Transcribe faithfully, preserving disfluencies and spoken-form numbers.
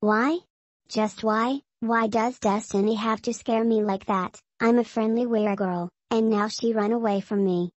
Why? Just why? Why does Destiny have to scare me like that? I'm a friendly weregirl, and now she run away from me.